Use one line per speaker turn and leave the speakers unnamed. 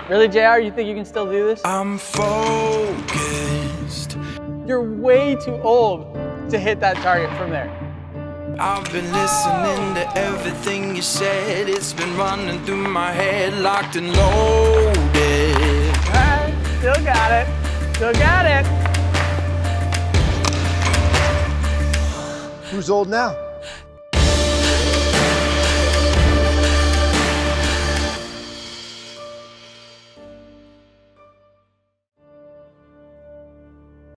Really, JR, you think you can still do this?
I'm focused.
You're way too old to hit that target from there.
I've been listening to everything you said. It's been running through my head, locked and loaded.
All right, still got it. Still got it.
Who's old now?